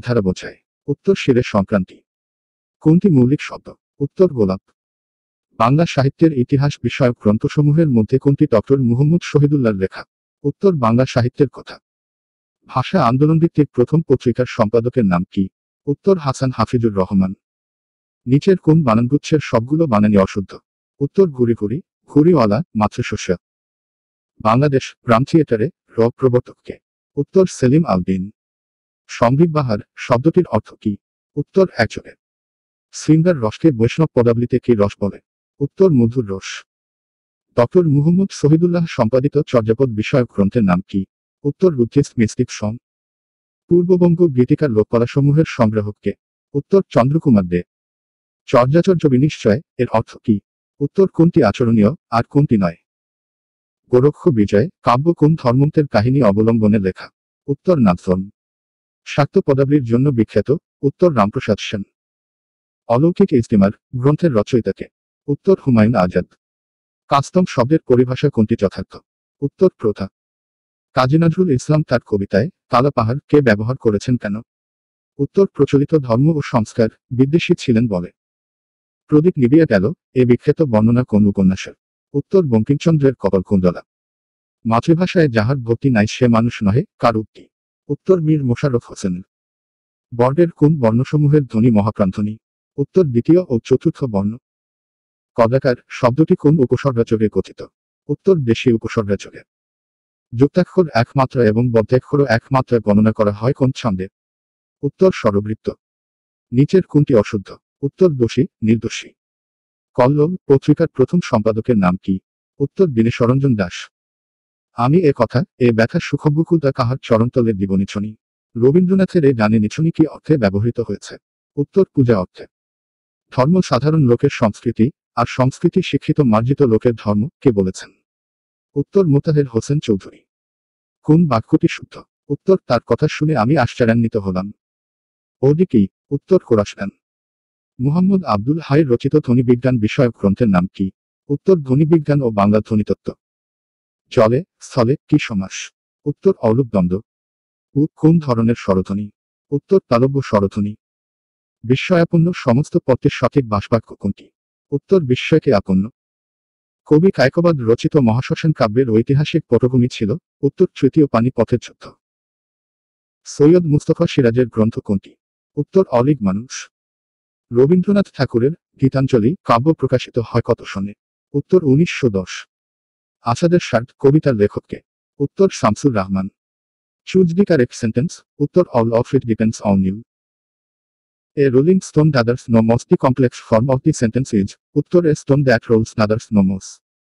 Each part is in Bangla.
ধারা বোঝায়? উত্তর শিরের সংক্রান্তি। কোনটি মৌলিক শব্দ? উত্তর গোলাপ। বাংলা সাহিত্যের ইতিহাস বিষয়ক গ্রন্থসমূহের মধ্যে কোনটি ডক্টর মুহম্মদ শহীদুল্লাহর লেখা? উত্তর বাংলা সাহিত্যের কথা। ভাষা আন্দোলনভিত্তিক প্রথম পত্রিকার সম্পাদকের নাম কি? উত্তর হাসান হাফিজুর রহমান। নিচের কোন বানানগুচ্ছের সবগুলো বানানই অশুদ্ধ? উত্তর ঘুরি ঘুরি, ঘুরিওয়ালা, মাতৃশস্য। বাংলাদেশ গ্রাম থিয়েটারে প্রবর্তককে? উত্তর সেলিম আলদিন। সম্বিত বাহার শব্দটির অর্থ কি? উত্তর একযোগে। শৃঙ্গার রসকে বৈষ্ণব পদাবলিতে কি রস বলে? উত্তর মধুর রস। ডক্টর মুহম্মদ শহীদুল্লাহ সম্পাদিত চর্যাপদ বিষয়ক গ্রন্থের নাম কি? উত্তর বুদ্ধিস্ট মিস্টিক সং। পূর্ববঙ্গ গীতিকার লোককলাসমূহের সংগ্রাহককে? উত্তর চন্দ্রকুমার দে। চর্যাচর্য বিনিশ্চয় এর অর্থ কি? উত্তর কোনটি আচরণীয় আর কোনটি নয়? গোরক্ষ বিজয় কাব্য কোন ধর্মন্তের কাহিনী অবলম্বনে লেখা? উত্তর নাথধর্ম। শাক্ত পদাবলীর জন্য বিখ্যাত? উত্তর রামপ্রসাদ সেন। অলৌকিক ইজতিমার গ্রন্থের রচয়িতাকে? উত্তর হুমায়ুন আজাদ। কাস্তম শব্দের পরিভাষা কোনটি যথার্থ? উত্তর প্রথা। কাজী নজরুল ইসলাম তার কবিতায় কালা পাহাড় কে ব্যবহার করেছেন কেন? উত্তর প্রচলিত ধর্ম ও সংস্কার বিদ্বেষী ছিলেন বলে। প্রদীপ নিবিয়ে গেল এ বিখ্যাত বর্ণনা কোন উপন্যাসের? উত্তর বঙ্কিমচন্দ্রের কপালকুণ্ডলা। মাতৃভাষায় যাহার ভক্তি নাই সে মানুষ নহে কার উক্তি? উত্তর মীর মোশাররফ হোসেন। বর্গের কোন বর্ণসমূহের ধ্বনি মহাপ্রাণধ্বনি? উত্তর দ্বিতীয় ও চতুর্থ বর্ণ। কদাকার শব্দটি কোন উপসর্গযোগে গঠিত? উত্তর দেশী উপসর্গযোগে। যুক্তাক্ষর এক মাত্রা এবং বদ্ধাক্ষরও এক মাত্রায় গণনা করা হয় কোন ছন্দে? উত্তর স্বরবৃত্ত। নিচের কোনটি অশুদ্ধ? উত্তর দোষী নির্দোষী। কল্লোল পত্রিকার প্রথম সম্পাদকের নাম কি? উত্তর দীনেশরঞ্জন দাস। আমি এ কথা এ ব্যথা সুখবুকুলতা কাহার চরণতলে দিব নিছনি। রবীন্দ্রনাথের এই গানে নিছনি কি অর্থে ব্যবহৃত হয়েছে? উত্তর পূজা অর্থে। ধর্ম সাধারণ লোকের সংস্কৃতি আর সংস্কৃতি শিক্ষিত মার্জিত লোকের ধর্ম কে বলেছেন? উত্তর মোতাহের হোসেন চৌধুরী। কোন বাক্যটি শুদ্ধ? উত্তর তার কথা শুনে আমি আশ্চর্যান্বিত হলাম। ওডি কি? উত্তর কোরাসগান। মুহাম্মদ আব্দুল হাইর রচিত ধ্বনিবিজ্ঞান বিষয়ক গ্রন্থের নাম কি? উত্তর ধ্বনিবিজ্ঞান ও বাংলা ধ্বনিতত্ত্ব। জলে স্থলে কি সমাস? উত্তর অলুপ দ্বন্দ্ব। কোন ধরনের স্বরধ্বনি? উত্তর তালব্য স্বরধ্বনি। বিস্ময়াপন্ন সমস্ত পদ্মের সঠিক বাসবাক্য কোনটি? উত্তর বিস্ময়কে আপন্ন। কবি কায়কবাদ রচিত মহাশ্মশান কাব্যের ঐতিহাসিক পটভূমি ছিল? উত্তর তৃতীয় পানিপথের যুদ্ধ। সৈয়দ মুস্তফা সিরাজের গ্রন্থ কোনটি? উত্তর অলীক মানুষ। রবীন্দ্রনাথ ঠাকুরের গীতাঞ্জলি কাব্য প্রকাশিত হয় কত সনে? উত্তর 1910। আসাদের ষাট কবিতার লেখককে? উত্তর Shamsur Rahman. Choose the correct sentence? উত্তর all of it depends on you. A rolling stone gathers no moss. The complex form of the sentence is, Uttor a stone that rolls gathers no moss.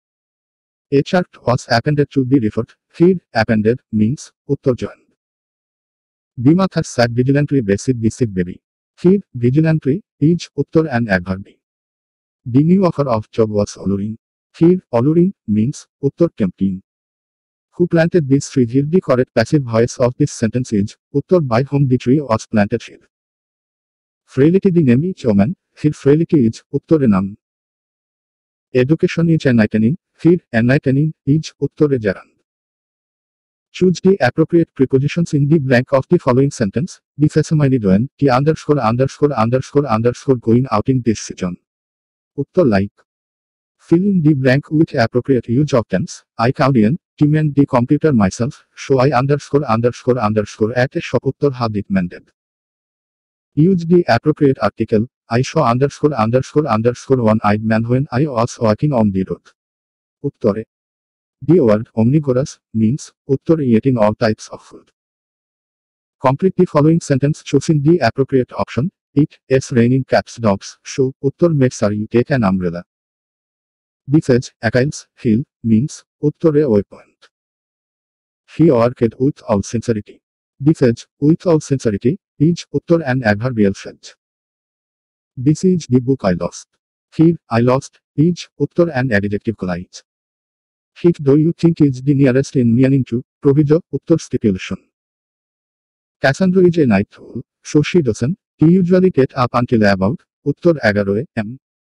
A chart was appended to the report. Here, appended means, Uttor joined. The mother sat vigilantly beside the sick baby. Here, vigilantly is Uttor an adverb. The new offer of job was alluring. Here, alluring means, Uttor tempting. Who planted this tree? Here the correct passive voice of this sentence is, Uttor by whom the tree was planted here. Frailty the name is woman, here frailty is Uttor a noun. Education is enlightening, here enlightening is Uttor a gerund. Choose the appropriate prepositions in the blank of the following sentence. The facsimile doan, the underscore going out in this season. Uttor like. Fill in the blank with appropriate use of tense. I Caudian, Timan the computer myself, so I underscore at a shop Uttor had it mended. Use the appropriate article. I saw underscore one-eyed man when I was walking on the road. Uttore. The word omnivorous means Uttor eating all types of food. Complete the following sentence choosing the appropriate option. It's raining cats dogs, so Uttor makes you take an umbrella. The phrase Achilles heel means Uttore a waypoint. He worked with all sincerity. The phrase with all sincerity is Uttor an adverbial phrase. This is the book I lost. Here, I lost is Uttor an adjective clause. Hit do you think is the nearest in meaning to proviso Uttor stipulation. Cassandra is a night owl, so she doesn't. He usually get up until about Uttor 11 am.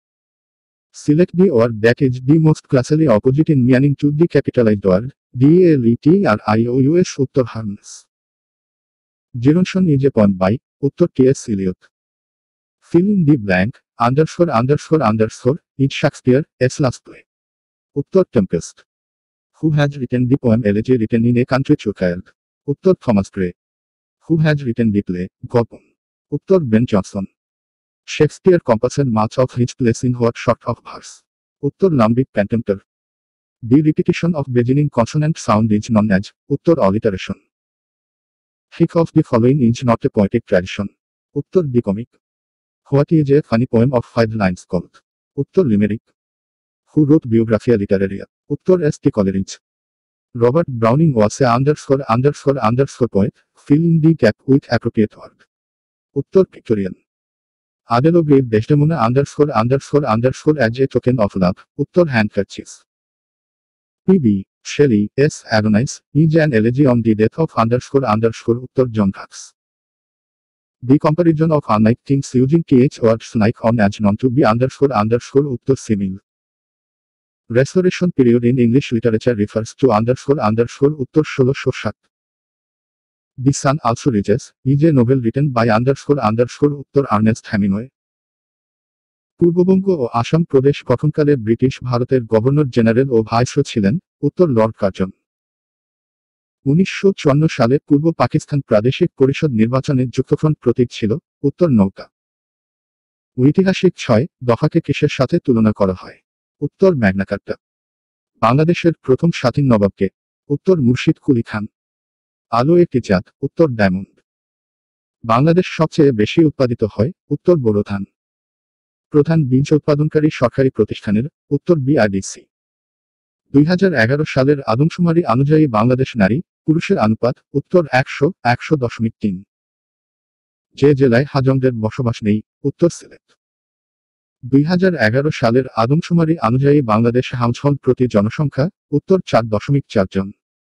Select the word that is the most classically opposite in meaning to the capitalized word. DALETRIOUS Uttor harmless. Jironshon is a poem by উত্তর T S. Eliot. Fill in the blank, _ is Shakespeare's last play. উত্তর Tempest. Who has written the poem Elegy written in a country churchyard? উত্তর Thomas Gray. Who has written the play Volpone? উত্তর Ben Jonson. Shakespeare composed much of his plays in what sort of verse? উত্তর iambic pentameter. The repetition of beginning consonant sound is known as? উত্তর alliteration. Which of the following is not a poetic tradition? উত্তর the comic. What is a funny poem of 5 lines called? উত্তর limerick. Who wrote Biographia Literaria? উত্তর S T Coleridge. Robert Browning was a poet, fill in the gap with appropriate word? উত্তর Victorian. Othello gave Desdemona as a token of love? উত্তর handkerchief. P B. Shelley, S. Adonis, is an elegy on the death of উত্তর জন ভাক্স। The comparison of unlike things using th words like on as non to be উত্তর simile. Restoration period in English literature refers to উত্তর 1607। The Sun Also Rises is a novel written by উত্তর আর্নেস্ট হেমিংওয়ে। পূর্ববঙ্গ ও আসাম প্রদেশ গঠনকালে ব্রিটিশ ভারতের গভর্নর জেনারেল ও ভাইসরয় ছিলেন? উত্তর লর্ড কার্জন। 1954 সালে পূর্ব পাকিস্তান প্রাদেশিক পরিষদ নির্বাচনে যুক্তফ্রন্ট প্রতীক ছিল? উত্তর নৌকা। ঐতিহাসিক 6 দফাকে কিসের সাথে তুলনা করা হয়? উত্তর ম্যাগনা কার্টা। বাংলাদেশের প্রথম স্বাধীন নবাবকে? উত্তর মুর্শিদ কুলি খান। আলো একটি জাত? উত্তর ডায়মন্ড। বাংলাদেশ সবচেয়ে বেশি উৎপাদিত হয়? উত্তর বোরো ধান। প্রধান বীজ উৎপাদনকারী সরকারি প্রতিষ্ঠানের? উত্তর বিআরডিসি। 2011 সালের আদমশুমারি অনুযায়ী বাংলাদেশ নারী পুরুষের অনুপাত? উত্তর 100:1.3। যে জেলায় হাজংদের বসবাস নেই? উত্তর সিলেট। 2011 সালের আদমশুমারি অনুযায়ী বাংলাদেশ হাউসহোল্ড প্রতি জনসংখ্যা? উত্তর 4.4 জন।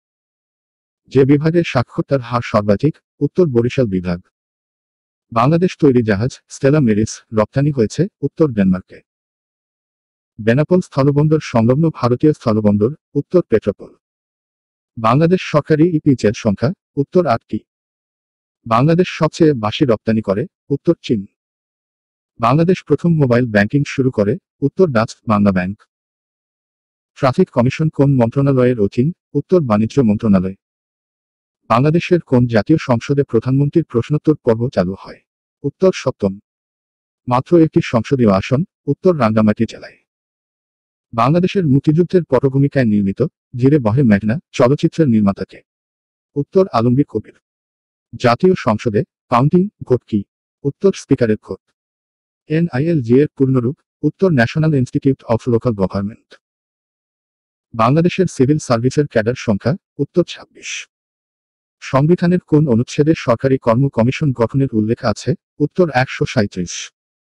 যে বিভাগে সাক্ষরতার হার সর্বাধিক? উত্তর বরিশাল বিভাগ। বাংলাদেশ তৈরি জাহাজ স্টেলা মেরিস রপ্তানি হয়েছে? উত্তর ডেনমার্কে। বেনাপোল স্থলবন্দর সংলগ্ন ভারতীয় স্থলবন্দর? উত্তর পেট্রোপোল। বাংলাদেশ সরকারি ইপিজেড সংখ্যা? উত্তর 8টি। বাংলাদেশ সবচেয়ে বেশি রপ্তানি করে? উত্তর চীন। বাংলাদেশ প্রথম মোবাইল ব্যাংকিং শুরু করে? উত্তর Dutch Bangla bank. Traffic commission কোন মন্ত্রণালয়ের অধীন? উত্তর বাণিজ্য মন্ত্রণালয়। বাংলাদেশের কোন জাতীয় সংসদে প্রধানমন্ত্রীর প্রশ্নোত্তর পর্ব চালু হয়? উত্তর সপ্তম। মাত্র একটি সংসদীয় আসন? উত্তর রাঙ্গামাটি জেলায়। বাংলাদেশের মুক্তিযুদ্ধের পটভূমিকায় নির্মিত জিরে বহে মেঘনা চলচ্চিত্রের নির্মাতাকে? উত্তর আলমগীর কবির। জাতীয় সংসদে কাউন্টিং ভোট কি? উত্তর স্পিকারের ভোট। এনআইএলজি এর পূর্ণরূপ? উত্তর National Institute of Local Government. বাংলাদেশের সিভিল সার্ভিসের ক্যাডার সংখ্যা? উত্তর 26। সংবিধানের কোন অনুচ্ছেদে সরকারি কর্ম কমিশন গঠনের উল্লেখ আছে? উত্তর 137।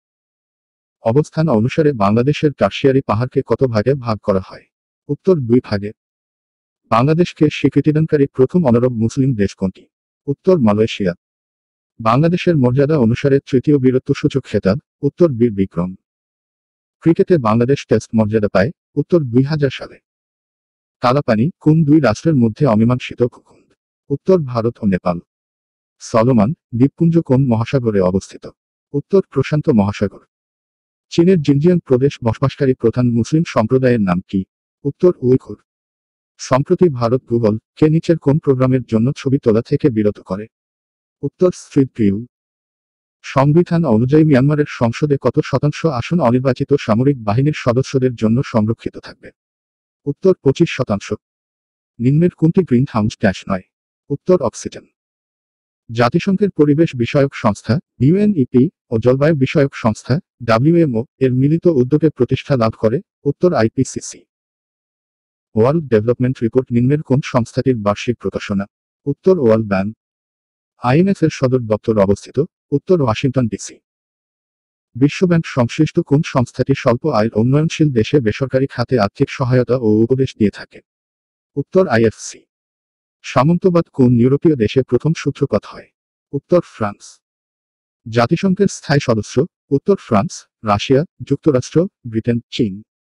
অবস্থান অনুসারে বাংলাদেশের টারশিয়ারি পাহাড়কে কত ভাগে ভাগ করা হয়? উত্তর 2 ভাগে। বাংলাদেশকে স্বীকৃতিদানকারী প্রথম অনারব মুসলিম দেশ কোনটি? উত্তর মালয়েশিয়া। বাংলাদেশের মর্যাদা অনুসারে তৃতীয় বীরত্বসূচক খেতাব? উত্তর বীর বিক্রম। ক্রিকেটে বাংলাদেশ টেস্ট মর্যাদা পায়? উত্তর 2000 সালে। কালাপানি কোন 2 রাষ্ট্রের মধ্যে অমীমাংসিত ভূখণ্ড? উত্তর ভারত ও নেপাল। সলোমন দ্বীপপুঞ্জ কোন মহাসাগরে অবস্থিত? উত্তর প্রশান্ত মহাসাগর। চীনের জিনজিয়াং প্রদেশ বসবাসকারী প্রধান মুসলিম সম্প্রদায়ের নাম কি? উত্তর উইঘুর। সম্প্রতি ভারত গুগল কে নিচের কোন প্রোগ্রামের জন্য ছবি তোলা থেকে বিরত করে? উত্তর স্ট্রিট ভিউ। সংবিধান অনুযায়ী মিয়ানমারের সংসদে কত শতাংশ আসন অনির্বাচিত সামরিক বাহিনীর সদস্যদের জন্য সংরক্ষিত থাকবে? উত্তর 25%। নিম্নের কোনটি গ্রিন হাউস গ্যাস নয়? উত্তর অক্সিজেন। জাতিসংঘের পরিবেশ বিষয়ক সংস্থা ইউএনইপি ও জলবায়ু বিষয়ক সংস্থা ডব্লিউএমও এর মিলিত উদ্যোগে প্রতিষ্ঠা লাভ করে? উত্তর আইপিসিসি। ওয়ার্ল্ড ডেভেলপমেন্ট রিপোর্ট নিম্নের কোন সংস্থাটির বার্ষিক প্রকাশনা? উত্তর ওয়ার্ল্ড ব্যাংক। আইএমএফ এর সদর দপ্তর অবস্থিত? উত্তর ওয়াশিংটন ডিসি। বিশ্বব্যাংক সংশ্লিষ্ট কোন সংস্থাটি স্বল্প আয়ের উন্নয়নশীল দেশে বেসরকারি খাতে আর্থিক সহায়তা ও উপদেশ দিয়ে থাকে? উত্তর আইএফসি। সামন্তবাদ কোন ইউরোপীয় দেশে প্রথম সূত্রপাত হয়? উত্তর ফ্রান্স। জাতিসংঘের স্থায়ী সদস্য? উত্তর ফ্রান্স, রাশিয়া, যুক্তরাষ্ট্র, ব্রিটেন, চীন।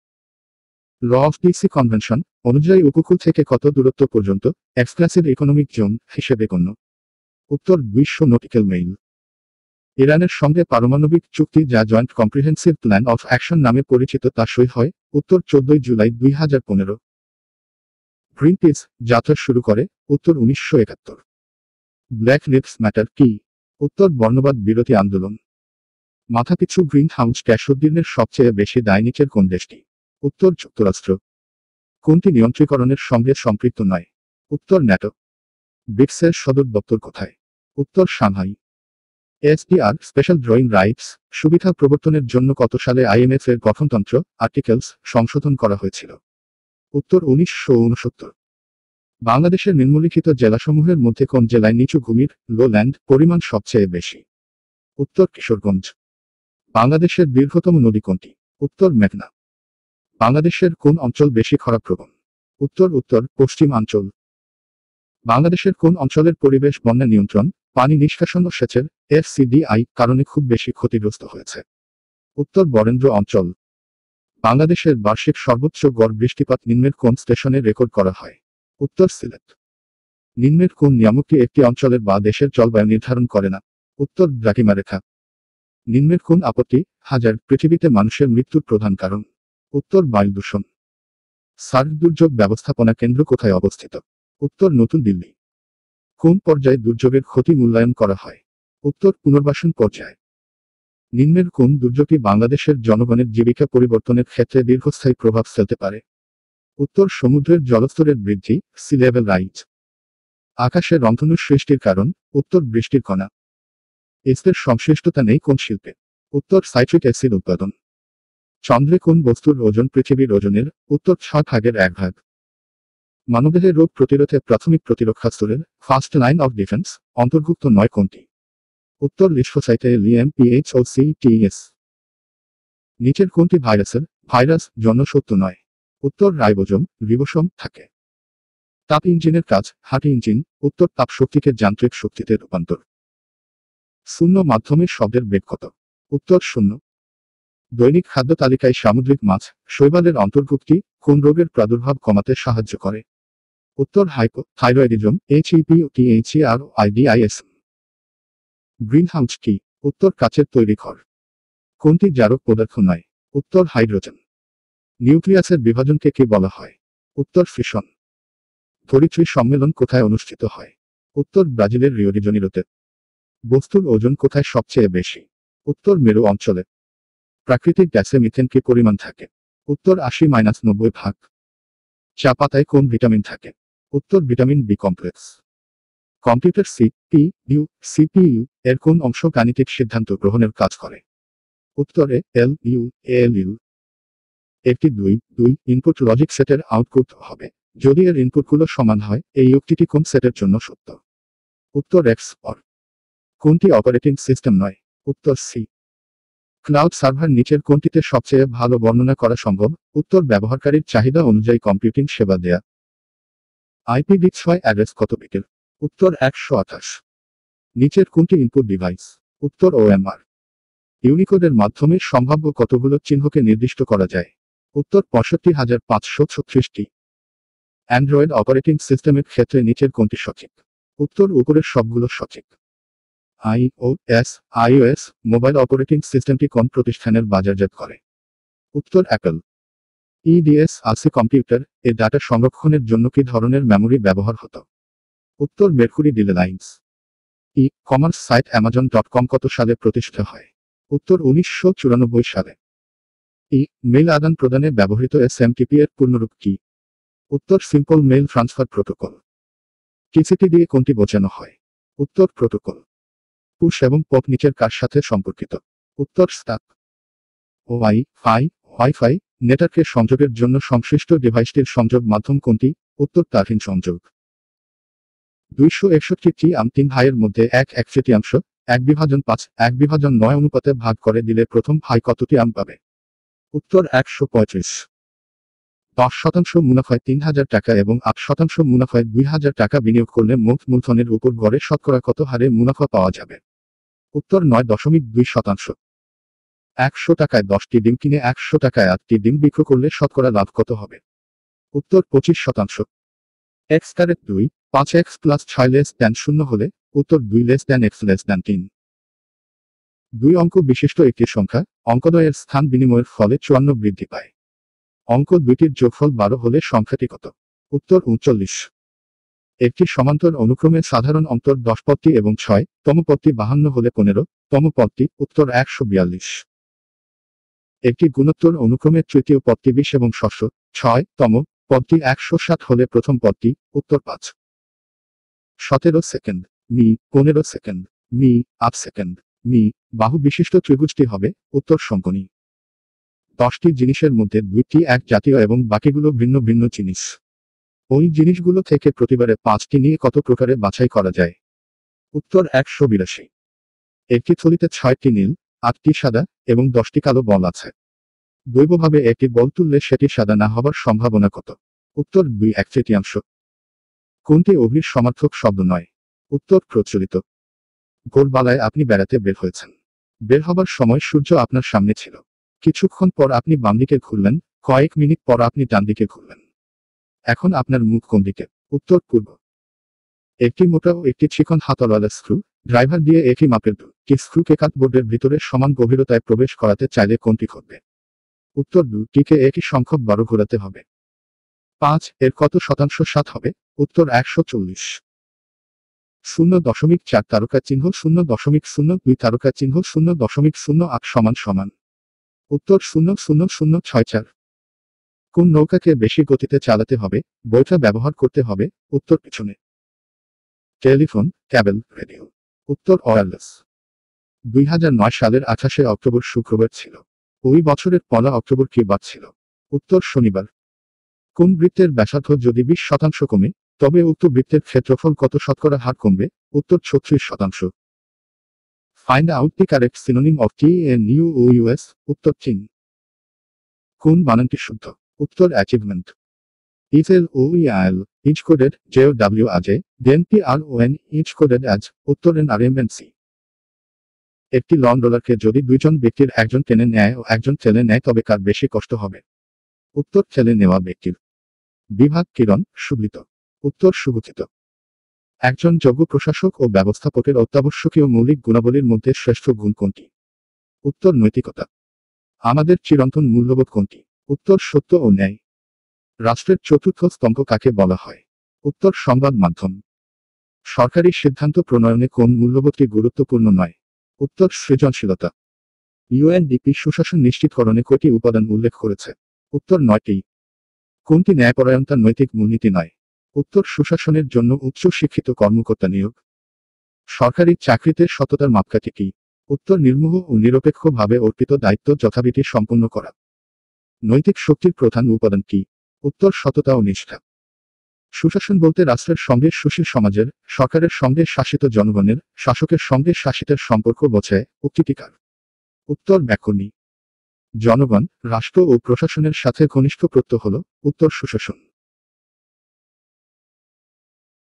Law of the sea convention অনুযায়ী উপকূল থেকে কত দূরত্ব পর্যন্ত এক্সক্লুসিভ ইকোনমিক জোন হিসেবে গণ্য? উত্তর 200 নটিক্যাল মাইল। ইরানের সঙ্গে পারমাণবিক চুক্তি যা Joint Comprehensive Plan of Action নামে পরিচিত তা সই হয়। উত্তর 14 জুলাই 2015। গ্রিনপিস যাত্রা শুরু করে। উত্তর 1971। ব্ল্যাক লিভস ম্যাটার কি? উত্তর বর্ণবাদ বিরোধী আন্দোলন। মাথাপিছু গ্রিন হাউস গ্যাস উদ্দীর্ণের সবচেয়ে বেশি দায় নিচের কোন দেশটি? উত্তর যুক্তরাষ্ট্র। কোনটি নিয়ন্ত্রীকরণের সঙ্গে সম্পৃক্ত নয়? উত্তর ন্যাটো। ব্রিক্সের সদর দপ্তর কোথায়? উত্তর Shanghai. SDR special drawing rights সুবিধা প্রবর্তনের জন্য কত সালে আইএমএফ এর গঠনতন্ত্র আর্টিকেলস সংশোধন করা হয়েছিল? উত্তর 1969। বাংলাদেশের নিম্নলিখিত জেলাসমূহের মধ্যে কোন জেলায় নিচু ভূমির লোল্যান্ড পরিমাণ সবচেয়ে বেশি? উত্তর কিশোরগঞ্জ। বাংলাদেশের দীর্ঘতম নদী কোনটি? উত্তর মেঘনা। বাংলাদেশের কোন অঞ্চল বেশি খরাপ্রবণ? উত্তর উত্তর পশ্চিমাঞ্চল। বাংলাদেশের কোন অঞ্চলের পরিবেশ বন্যা নিয়ন্ত্রণ, পানি নিষ্কাশন ও সেচের এফসিডিআই কারণে খুব বেশি ক্ষতিগ্রস্ত হয়েছে? উত্তর বরেন্দ্র অঞ্চল। বাংলাদেশের বার্ষিক সর্বোচ্চ গড় বৃষ্টিপাত নিম্নের কোন স্টেশনে রেকর্ড করা হয়? উত্তর সিলেট। নিম্নের কোন নিয়ামকটি একটি অঞ্চলের বা দেশের জলবায়ু নির্ধারণ করে না? উত্তর দ্রাঘিমা রেখা। নিম্নের কোন আপত্তি হাজার পৃথিবীতে মানুষের মৃত্যুর প্রধান কারণ? উত্তর বায়ু দূষণ। সার্ক দুর্যোগ ব্যবস্থাপনা কেন্দ্র কোথায় অবস্থিত? উত্তর নতুন দিল্লি। কোন পর্যায়ে দুর্যোগের ক্ষতি মূল্যায়ন করা হয়? উত্তর পুনর্বাসন পর্যায়ে। নিম্নের কোন দুর্যোগটি বাংলাদেশের জনগণের জীবিকা পরিবর্তনের ক্ষেত্রে দীর্ঘস্থায়ী প্রভাব ফেলতে পারে? উত্তর সমুদ্রের জলস্তরের বৃদ্ধি সি লেভেল রাইজ। আকাশে রংধনু সৃষ্টির কারণ? উত্তর বৃষ্টির কণা। এসদের সংশ্লিষ্টতা নেই কোন শিল্পে? উত্তর সাইট্রিক অ্যাসিড উৎপাদন। চন্দ্রে কোন বস্তুর ওজন পৃথিবীর ওজনের? উত্তর 6/1 মানবদেহে রোগ প্রতিরোধে প্রাথমিক প্রতিরক্ষাস্তরের ফার্স্ট লাইন অফ ডিফেন্স অন্তর্ভুক্ত নয় কোনটি? উত্তর লিম্ফোসাইটে লিএমপিএইচওসিটিএস। নিচের কোনটি ভাইরাস জন্য সত্য নয়? উত্তর রাইবোজোম থাকে। তাপ ইঞ্জিনের কাজ হার্ট ইঞ্জিন। উত্তর তাপ শক্তিকে যান্ত্রিক শক্তিতে রূপান্তর। শূন্য মাধ্যমের শব্দের বেগ কত? উত্তর 0। দৈনিক খাদ্য তালিকায় সামুদ্রিক মাছ শৈবালের অন্তর্ভুক্তি কোন রোগের প্রাদুর্ভাব কমাতে সাহায্য করে? উত্তর হাইপোথাইরয়েডিজম HEPOTHEROIDIS। গ্রিনহাউস কি? উত্তর কাচের তৈরি ঘর। কোনটি জারক পদার্থ নয়? উত্তর হাইড্রোজেন। নিউক্লিয়াসের বিভাজনকে কি বলা হয়? উত্তর ফিশন। ধরিত্রী সম্মেলন কোথায় অনুষ্ঠিত হয়? উত্তর ব্রাজিলের রিও ডি জেনিরোতে। বস্তুর ওজন কোথায় সবচেয়ে বেশি? উত্তর মেরু অঞ্চলে। প্রাকৃতিক গ্যাসে মিথেন কি পরিমাণ থাকে? উত্তর 80-90 ভাগ। চা পাতায় কোন ভিটামিন থাকে? উত্তর vitamin B complex. Computer CPU এর কোন অংশ গাণিতিক সিদ্ধান্ত গ্রহণের কাজ করে? উত্তরে এলইউ। একটি 2 ইনপুট লজিক সেটের আউটপুট হবে যদি এর ইনপুটগুলো সমান হয়। এই উক্তিটি কোন সেটের জন্য সত্য? উত্তর এক্স/অর। কোনটি অপারেটিং সিস্টেম নয়? উত্তর সি। ক্লাউড সার্ভার নিচের কোনটিতে সবচেয়ে ভালো বর্ণনা করা সম্ভব? উত্তর ব্যবহারকারীর চাহিদা অনুযায়ী কম্পিউটিং সেবা দেয়া। IPv6 অ্যাড্রেস কত বিটের? উত্তর 128। নিচের কোনটি ইনপুট ডিভাইস? উত্তর OMR। ইউনিকোডের মাধ্যমে সম্ভাব্য কতগুলো চিহ্নকে নির্দিষ্ট করা যায়? উত্তর 65,536টি। অ্যান্ড্রয়েড অপারেটিং সিস্টেমের ক্ষেত্রে নিচের কোনটি সঠিক? উত্তর উপরের সবগুলো সঠিক। iOS মোবাইল অপারেটিং সিস্টেমটি কোন প্রতিষ্ঠানের বাজারজাত করে? উত্তর অ্যাপল। EDS কম্পিউটার এ ডাটা সংরক্ষণের জন্য কি ধরনের মেমোরি ব্যবহার হতো? উত্তর মেরকুরি ডিলেলাইন্স। কমার্স সাইট Amazon.com কত সালে প্রতিষ্ঠা হয়? উত্তর 1994 সালে। মেইল আদান প্রদানে ব্যবহৃত SMTP এর পূর্ণরূপ কি? উত্তর Simple Mail Transfer Protocol. TCP দিয়ে কোনটি বোঝানো হয়? উত্তর প্রোটোকল। পুশ এবং পপ নিচের কার সাথে সম্পর্কিত? উত্তর স্টাক। ওয়াইফাই নেটওয়ার্কের সংযোগের জন্য সংশ্লিষ্ট ডিভাইসটির সংযোগ মাধ্যম কোনটি? উত্তর তারহীন সংযোগ। 261টি আম 3 ভাইয়ের মধ্যে 1/1 1/5 1/9 অনুপাতে ভাগ করে দিলে প্রথম ভাই কতটি আম পাবে? উত্তর 135। 10% মুনাফায় 3,000 টাকা এবং 8% মুনাফায় 2,000 টাকা বিনিয়োগ করলে মোট মূলধনের উপর গড়ে শতকরা কত হারে মুনাফা পাওয়া যাবে? উত্তর 9.2%। 100 টাকায় 10টি ডিম কিনে 100 টাকায় 8টি ডিম বিক্রি করলে শতকরা লাভ কত হবে? উত্তর 25%। x²2 5x + 6 <0 হলে উত্তর 2 x 3। দুই অঙ্ক বিশিষ্ট একটি সংখ্যা অঙ্কদ্বয়ের স্থান বিনিময়ের ফলে 54 বৃদ্ধি পায়। অঙ্ক দুইটির যোগফল 12 হলে সংখ্যাটি কত? উত্তর 39। একটি সমান্তর অনুক্রমে সাধারণ অন্তর 10 পদটি এবং 6তম পদটি 52 হলে 15তম পদটি উত্তর 142। একটি গুণোত্তর অনুক্রমে তৃতীয় পদটি 20 এবং ষষ্ঠ 6তম পদটি 160 হলে প্রথম পদটি উত্তর 5। 17 সেকেন্ড মি 15 সেকেন্ড মি 8 সেকেন্ড মি বাহু বিশিষ্ট ত্রিভুজটি হবে উত্তর শঙ্কনী। 10টি জিনিসের মধ্যে 2টি এক জাতীয় এবং বাকিগুলো ভিন্ন ভিন্ন জিনিস। ওই জিনিসগুলো থেকে প্রতিবারে 5টি নিয়ে কত প্রকারে বাছাই করা যায়? উত্তর 182। একটি থলিতে 6টি নীল 8টি সাদা এবং 10টি কালো বল আছে। দৈবভাবে একটি বল তুললে সেটি সাদা না হবার সম্ভাবনা কত? উত্তর 2/3। কোনটি অভির সমার্থক শব্দ নয়? উত্তর প্রচলিত। ভোরবেলায় আপনি বেড়াতে বের হয়েছেন। বের হবার সময় সূর্য আপনার সামনে ছিল। কিছুক্ষণ পর আপনি বাম দিকে ঘুরলেন, কয়েক মিনিট পর আপনি ডান দিকে ঘুরলেন। এখন আপনার মুখ কোন দিকে? উত্তর পূর্ব। একটি মোটা ও একটি চিকন হাতলওয়ালা স্ক্রু ড্রাইভার দিয়ে একই মাপের দুটি স্ক্রুকে কাটবোর্ডের ভিতরে সমান গভীরতায় প্রবেশ করাতে চাইলে কোনটি ঘটবে? উত্তর 2টিকে একই সংখ্যক 12 ঘোরাতে হবে। 5 এর কত শতাংশ 7 হবে? উত্তর 140। 0.4 তারকা চিহ্ন 0.02 তারকা চিহ্ন 0.08 সমান সমান। উত্তর 0.0064। কোন নৌকাকে বেশি গতিতে চালাতে হবে? বইটা ব্যবহার করতে হবে উত্তর পিছনে। Telephone, cable, radio. উত্তর ওয়্যারলেস। 2009 সালের 28শে অক্টোবর শুক্রবার ছিল। ওই বছরের 1 অক্টোবর কি বার ছিল? উত্তর শনিবার। কোন বৃত্তের ব্যাসার্ধ যদি 20% কমে তবে উক্ত বৃত্তের ক্ষেত্রফল কত শতকরা হার কমবে? উত্তর 36%। Find out the correct synonym of tenuous. উত্তর চীন। কোন বানানটি শুদ্ধ? উত্তর achievement. ELOEIL each coded JOWAJ then PRON each coded as উত্তর NRMNC। একটি লন রোলারকে যদি দুইজন ব্যক্তির একজন টেনে নেয় ও একজন ঠেলে নেয় তবে কার বেশি কষ্ট হবে? উত্তর ঠেলে নেওয়া ব্যক্তির। বিভাগ কিরণ সুবলিত। উত্তর সুগঠিত। একজন যোগ্য প্রশাসক ও ব্যবস্থাপকের অত্যাবশ্যকীয় মৌলিক গুণাবলীর মধ্যে শ্রেষ্ঠ গুণ কোনটি? উত্তর নৈতিকতা। আমাদের চিরন্তন মূল্যবোধ কোনটি? উত্তর সত্য ও ন্যায়। রাষ্ট্রের চতুর্থ স্তম্ভ কাকে বলা হয়? উত্তর সংবাদ মাধ্যম। সরকারি সিদ্ধান্ত প্রণয়নে কোন মূল্যবোধটি গুরুত্বপূর্ণ নয়? উত্তর সৃজনশীলতা। ইউএনডিপি সুশাসন নিশ্চিতকরণে কয়টি উপাদান উল্লেখ করেছে? উত্তর 9টি। কোনটি ন্যায়পরায়ণতা নৈতিক মূলনীতি নয়? উত্তর সুশাসনের জন্য উচ্চ শিক্ষিত কর্মকর্তা নিয়োগ। সরকারি চাকরিতে সততার মাপকাঠি কি? উত্তর নির্মোহ ও নিরপেক্ষভাবে অর্পিত দায়িত্ব যথাবিধি সম্পন্ন করা। নৈতিক শক্তির প্রধান উপাদান কি? উত্তর সততা ও নিষ্ঠা। সুশাসন বলতে রাষ্ট্রের সঙ্গে সুশীল সমাজের, সরকারের সঙ্গে শাসিত জনগণের, শাসকের সঙ্গে শাসিতের সম্পর্ক বোঝায়। উক্তিটি কার? উত্তর ব্যাকরণী। জনগণ, রাষ্ট্র ও প্রশাসনের সাথে ঘনিষ্ঠ প্রত্যয় হল উত্তর সুশাসন।